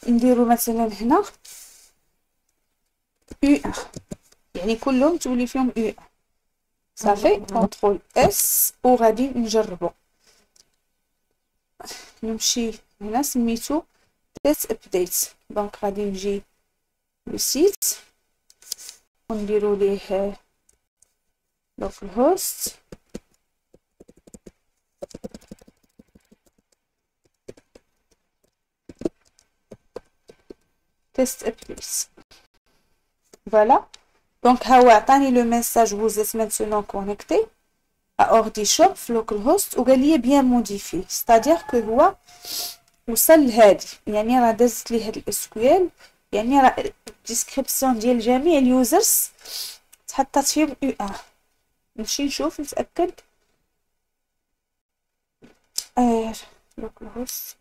نديرو مثلا هنا U1 يعني كلهم تولي فيهم U1 صافي. كونترول اس وغادي نجربو. نمشي هنا سميتو تيست ابديت. دونك غادي نجي للسيت ونديرو ليه لوكال هوست تيست ابديت. فوالا. دونك ها هو عطاني لو ميساج vous êtes maintenant connecté à OrdiShop في لوكال هوست وقال لي بيان موديفي ستادير كو هو وصل لهادي يعني راه دازت لي هاد الاسكيول يعني راه الديسكريبسيون ديال جميع اليوزرز تحطات فيهم U1. نمشي نشوف نتاكد. لوكال هوست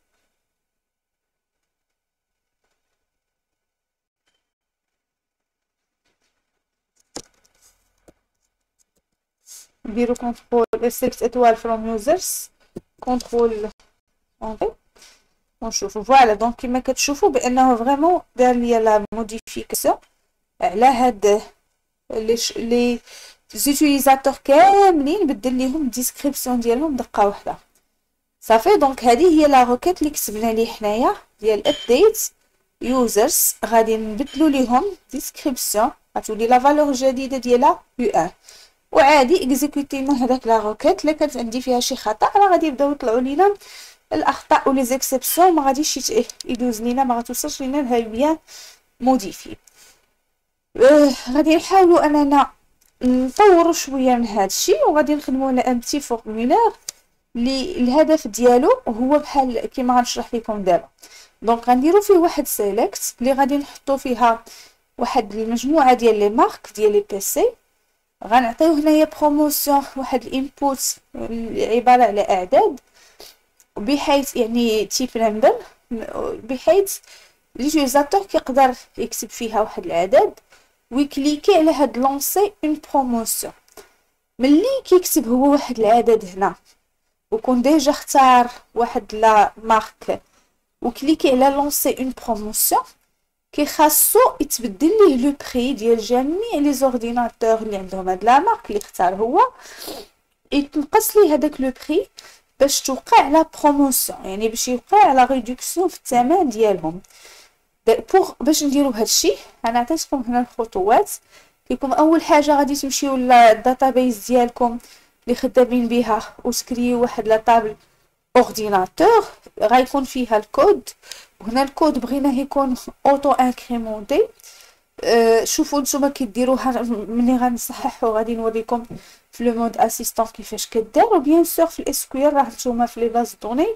نديرو كونترول سيلكت اتوال فروم يوزرز كونترول اونطي ونشوفو. فوالا دونك كيما كتشوفوا بانه فريمون دار ليا لا موديفيكاسيون على هاد لي زوتيليزاتور كاملين بدل ليهم الديسكريبسيون ديالهم دقه واحده صافي. دونك هذه هي لا روكيت اللي كتبنا ليه حنايا ديال ابديت يوزرز. غادي نبدلو ليهم ديسكريبسيون غتولي لا فالور الجديده ديالها U1 وعادي اكزيكوتينا هذاك لا روكيت. الا كانت عندي فيها شي خطا راه غادي يبداو يطلعوا لينا الاخطاء ولي زيكسيبسيون ما غاديش يدوز لينا ما غتوصلش لينا لها بيان موديفي. غادي نحاولوا اننا نطوروا شويه من هذا الشيء وغادي نخدموا على ان بتي فورمولير اللي الهدف ديالو هو بحال كيما غنشرح لكم دابا. دونك غنديروا فيه واحد سيليكت اللي غادي نحطوا فيها واحد المجموعه ديال لي مارك ديال لي بيسي. غنعطيو هنايا بروموسيون واحد الانبوت عباره على اعداد بحيث يعني تيب نمبر بحيث ليوزاتور كيقدر يكتب فيها واحد العدد ويكليكي على هاد لونسي اون بروموسيون. ملي كيكتب هو واحد العدد هنا وكون ديجا اختار واحد لا مارك وكليكي على لونسي اون بروموسيون كيخاصو يتبدل ليه لو بري ديال جميع لي زورديناتور اللي عندهم هاد لا مارك اللي اختار هو يتنقص ليه هذاك لو بري باش توقع لا بروموسيون يعني باش يوقع لا ريدكسيون في الثمن ديالهم. باش نديرو هادشي انا عطيتكم هنا الخطوات. كيكون اول حاجه غادي تمشيو للداتابيز ديالكم اللي خدامين بها وتكريو واحد لا طابل اورديناتور غيكون فيها الكود وهنا الكود بغيناه يكون اوتو انكريمونتي. شوفوا نتوما كديروها ملي غنصححوا غادي نوريكم في لو مود اسيستون كيفاش كدار وبيان سور في الاس كيو راه نتوما في لي باز دوني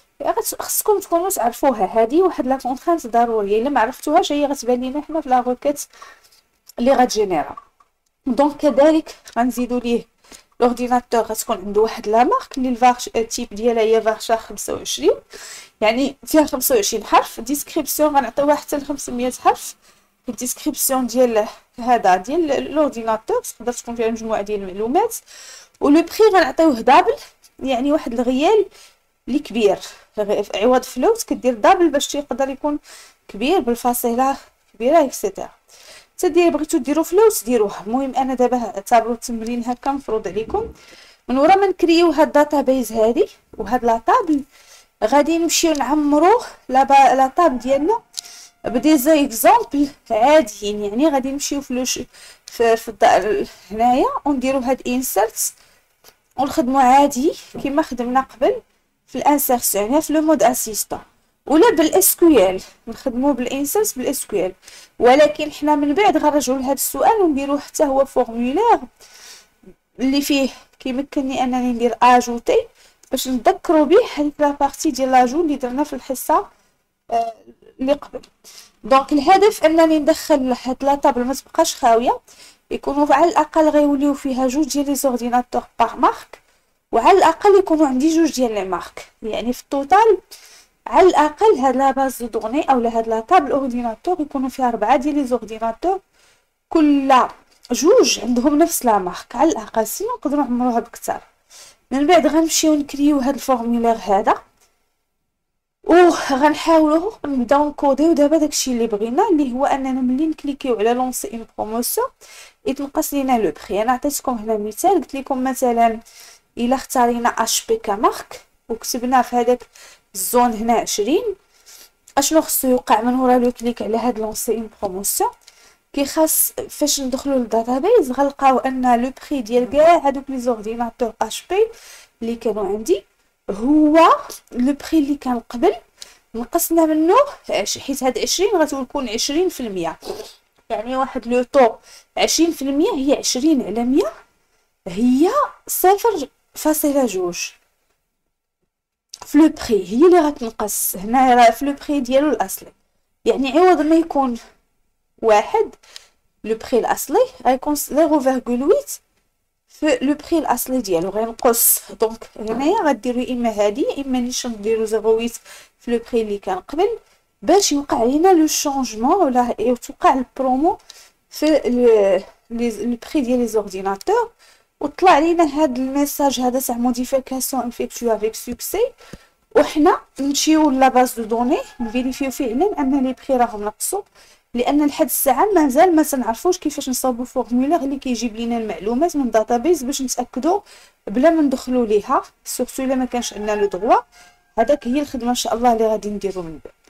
خصكم تكونوا تعرفوها. هذه واحد لا كونطرانت ضروريه الا ما عرفتوهاش هي غتبان لينا حنا في لا روكيت اللي غتجينيرا. دونك كذلك غنزيدوا ليه الاورديناتور غتكون عنده واحد لا مارك اللي الفارش تيب ديالها هي فارشا 25 يعني فيها 25 حرف. ديسكريبسيون غنعطيوها حتى ل 500 حرف. الديسكريبسيون ديال هذا ديال الاورديناتور تقدر تكون فيها مجموعه ديال المعلومات ولو بري غنعطيوه دابل يعني واحد الغيال اللي كبير عوض فلوس كدير دابل باش يقدر يكون كبير بالفاصله كبيره اكسيتيرا. تدير بغيتو ديروا فلوس ديروها. المهم انا دابا اعتبروا التمرين هكا مفروض عليكم. من ورا ما نكريو هاد الداتابيز هادي وهاد لا طابل غادي نمشيو نعمروه لا طابل ديالنا بدي زي اكزامبل عاديين يعني غادي نمشيو في الدار هنايا ونديرو هاد انسرت ونخدمو عادي كيما خدمنا قبل في الانسيرسيون يعني في لو مود اسيستون ولا بالاس كيو ال نخدمو بالانسرت بالاس كيو ال. ولكن حنا من بعد غنرجعوا لهذا السؤال ونديروه حتى هو فورمولير اللي فيه كيمكنني انني ندير اجوتي باش نذكروا به هذيك لا بارتي ديال لاجو اللي درنا في الحصه اللي قبل. دونك الهدف انني ندخل هاد لا طابل ما تبقاش خاويه يكونوا على الاقل غيوليو فيها جوج ديال لي زورديناتور باغ مارك وعلى الاقل يكونوا عندي جوج ديال لي مارك يعني في التوتال على الاقل هاد لا باز دو دوني او هاد لا طابل اورديناتور يكونوا فيها 4 ديال لي زورديناتور كل جوج عندهم نفس لا مارك على الاقل سينو نقدروا نعمروها بكثر. من بعد غنمشيو نكريو هاد الفورمولير هذا غنحاولوا نبداو نكوديو دابا داكشي اللي بغينا، اللي هو اننا ملي نكليكيو على لونسي اون بروموسيون يتنقص لينا لو بري. انا عطيتكم هنا مثال، قلت لكم مثلا الا اختارينا اش بي كمارك وكتبنا في هذاك الزون هنا 20، اشنو خصو يوقع من ورا لو كليك على هاد لونسي اون بروموسيون؟ خاص فاش ندخلوا للداتابيز غنلقاو ان لو بري ديال كاع هادوك لي زورديناتور اش بي اللي كانوا عندي هو لو بري اللي كان قبل نقصنا منه حيت هاد 20 غتكون 20%، يعني واحد لو طو 20% هي 20 على 100 هي 0.2 في لو بري، هي اللي غتنقص هنا في لو بري ديالو الاصلي. يعني عوض ما يكون واحد لو بري الاصلي غيكون 0.8 في لو بري الاصلي ديالو غينقص. دونك هنايا غديروا اما هادي اما نيشان ديروا 0.8 في لو بري اللي كان قبل باش يوقع لينا لو شونجمون ولا توقع البرومو في لو بري ديال لي زورديناتور، وطلع لينا هاد الميساج هذا تاع موديفيكاسيون افيكتو افيك سوكسي، وحنا نمشيو لا باز دو دوني نفيريفيو فعلا ان لي بري راهم نقصوا، لان لحد الساعه مازال ما تنعرفوش كيفاش نصاوبوا فورمولير اللي كيجيب لينا المعلومات من داتابيز باش نتاكدوا بلا ما ندخلوا ليها، سورتو الا ما كانش عندنا لو دروا. هذاك هي الخدمه ان شاء الله اللي غادي نديرو من بعد.